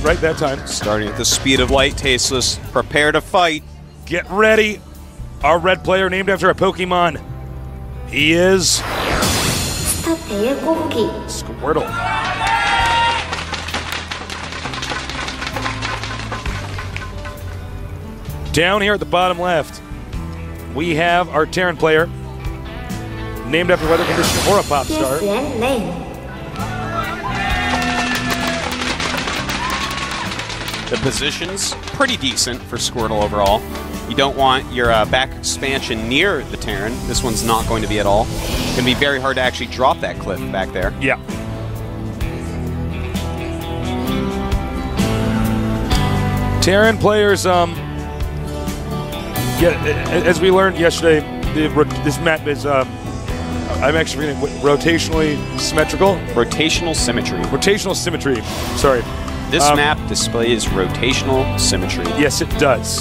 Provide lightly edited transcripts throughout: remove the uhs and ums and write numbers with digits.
right that time. Starting at the speed of light, Tasteless. Prepare to fight. Get ready. Our red player named after a Pokemon. He is Squirtle. Down here at the bottom left, we have our Terran player, named after weather condition or a pop star. The position's pretty decent for Squirtle overall. You don't want your back expansion near the Terran. This one's not going to be at all. It's going to be very hard to actually drop that cliff back there. Yeah. Terran players, as we learned yesterday, this map is, I'm actually reading rotationally symmetrical. Rotational symmetry. Rotational symmetry, sorry. This map displays rotational symmetry. Yes, it does.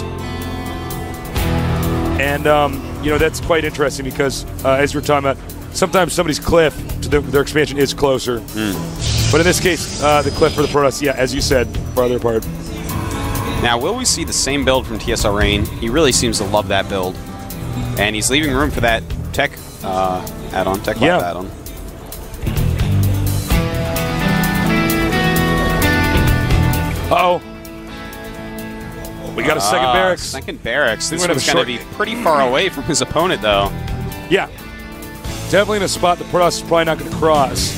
And, you know, that's quite interesting because, as we were talking about, sometimes somebody's cliff to their expansion is closer. But in this case, the cliff for the Protoss, yeah, as you said, farther apart. Now, will we see the same build from TSL Rain? He really seems to love that build. And he's leaving room for that tech add-on, tech lab add-on. Uh-oh. We got a second barracks. Second barracks. This one's going to be pretty far away from his opponent, though. Yeah. Definitely in a spot the Protoss is probably not going to cross.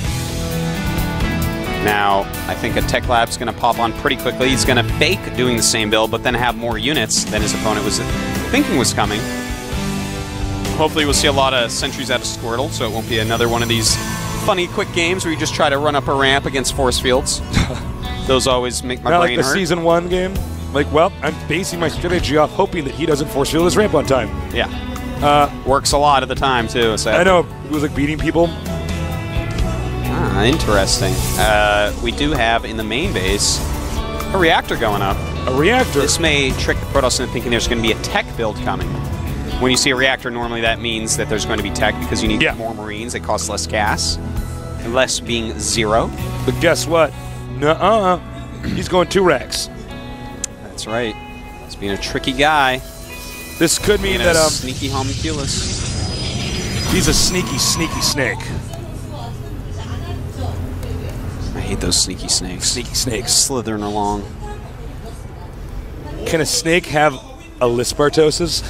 Now, I think a Tech Lab's going to pop on pretty quickly. He's going to fake doing the same build, but then have more units than his opponent was thinking was coming. Hopefully we'll see a lot of sentries out of Squirtle, so it won't be another one of these funny, quick games where you just try to run up a ramp against force fields. Those always make my brain like the hurt. Season 1 game. Like, well, I'm basing my strategy off hoping that he doesn't force field his ramp on time. Yeah. Works a lot of the time, too. Sadly. I know. It was like beating people. Ah, interesting. We do have in the main base a reactor going up. A reactor? This may trick the Protoss into thinking there's going to be a tech build coming. When you see a reactor, normally that means that there's going to be tech because you need more Marines. It costs less gas. Less being 0. But guess what? Nuh-uh. He's going 2 racks. That's right. He's being a tricky guy. This could mean that sneaky homunculus. He's a sneaky, sneaky snake. I hate those sneaky snakes. Sneaky snakes. Slithering along. Can a snake have a Lispartosis?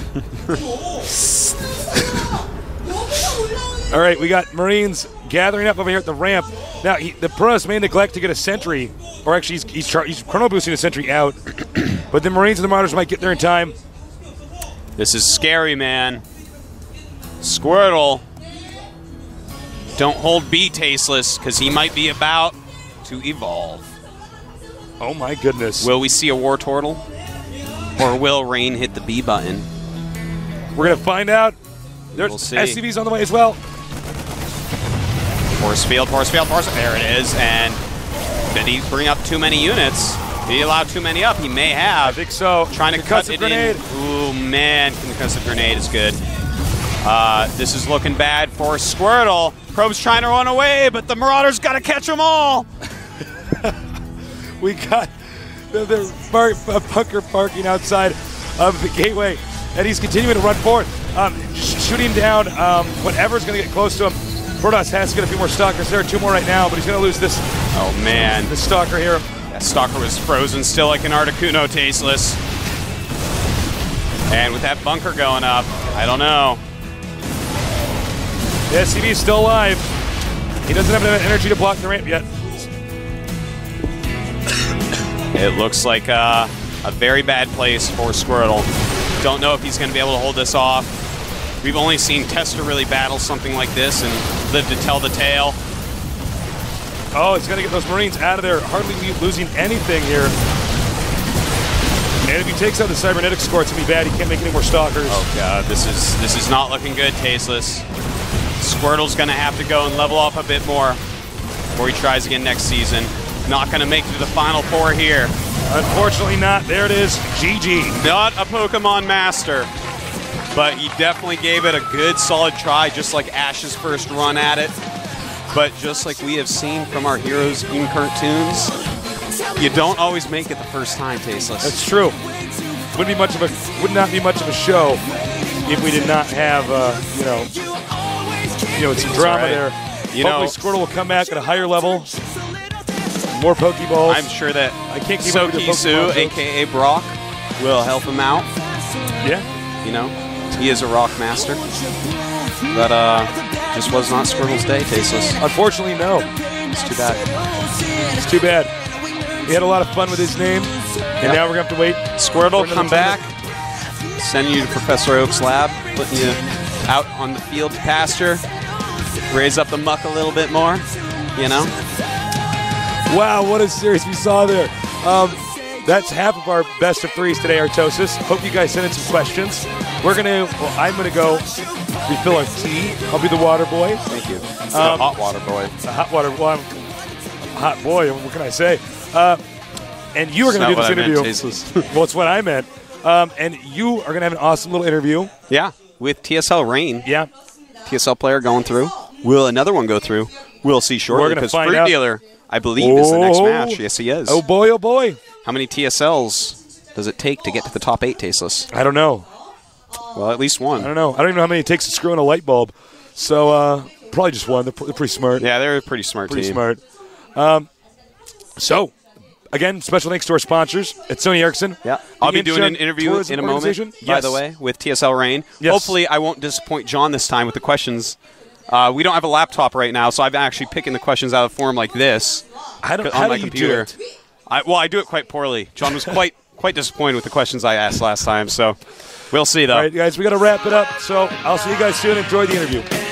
All right, we got Marines gathering up over here at the ramp. Now, the Protoss may neglect to get a sentry, or actually he's chrono boosting a sentry out, but the Marines and the Marauders might get there in time. This is scary, man. Squirtle. Don't hold B, Tasteless, because he might be about to evolve. Oh my goodness. Will we see a War Turtle? Or will Rain hit the B button? We're going to find out. There's We'll see. SCVs on the way as well. Force field, force field, force. There it is. And did he bring up too many units? Did he allow too many up? He may have. I think so. Trying to cut it grenade. in. Ooh, man. Concussive grenade is good. This is looking bad for Squirtle. Probe's trying to run away, but the Marauders got to catch them all. We got the bunker parking outside of the gateway, and he's continuing to run forward, shooting down whatever's going to get close to him. Protoss has to get a few more stalkers. There are 2 more right now, but he's going to lose this. Oh, man. This stalker here. That stalker was frozen still like an Articuno, Tasteless. And with that bunker going up, I don't know. The SCV is still alive. He doesn't have enough energy to block the ramp yet. It looks like a very bad place for Squirtle. Don't know if he's going to be able to hold this off. We've only seen Tester really battle something like this and live to tell the tale. Oh, he's going to get those Marines out of there, hardly losing anything here. And if he takes out the cybernetic score, it's going to be bad. He can't make any more stalkers. Oh, God. This is not looking good, Tasteless. Squirtle's going to have to go and level up a bit more before he tries again next season. Not going to make it to the Final 4 here. Unfortunately not. There it is. GG. Not a Pokemon Master, but he definitely gave it a good, solid try, just like Ash's first run at it. But just like we have seen from our heroes in cartoons, You don't always make it the first time, Tasteless. That's true. Would not be much of a show if we did not have some drama right. there. You Hopefully know, Squirtle will come back at a higher level. More Pokeballs. I'm sure that I can't keep up with the Sokisu, Pokemon jokes. a.k.a. Brock, will help him out. Yeah. You know, he is a rock master. But just was not Squirtle's day, Tasteless. Unfortunately, no. It's too bad. It's too bad. We had a lot of fun with his name, and now we're going to have to wait. Squirtle, for come another back. Sending you to Professor Oak's lab, putting you out on the field to pasture. Raise up the muck a little bit more, you know? Wow, what a series we saw there. That's half of our best of threes today, Artosis. Hope you guys sent in some questions. I'm going to go refill our tea. I'll be the water boy. Thank you. The hot water boy. A hot water, well, I'm a hot boy, what can I say? And you are going to do this interview. Well, it's what I meant. And you are going to have an awesome little interview. Yeah, with TSL Rain. Yeah. TSL player going through. Will another one go through? We'll see shortly. We're gonna because find Fruit out. Dealer, I believe, is the next match. Yes, he is. Oh, boy, oh, boy. How many TSLs does it take to get to the top 8, Tasteless? I don't know. Well, at least one. I don't know. I don't even know how many it takes to screw in a light bulb. So, probably just one. They're pretty smart. Yeah, they're a pretty smart Pretty team. smart. So, again, special thanks to our sponsors at Sony Ericsson. Yeah, I'll be The doing an Incheon interview Tourism in a moment, Organization. by Yes. the way, with TSL Rain. Yes. Hopefully, I won't disappoint John this time with the questions. We don't have a laptop right now, so I'm actually picking the questions out of the form like this How on my do you computer. do it? I do it quite poorly. John was quite disappointed with the questions I asked last time, so we'll see, though. All right, guys, we got to wrap it up. So, I'll see you guys soon. Enjoy the interview.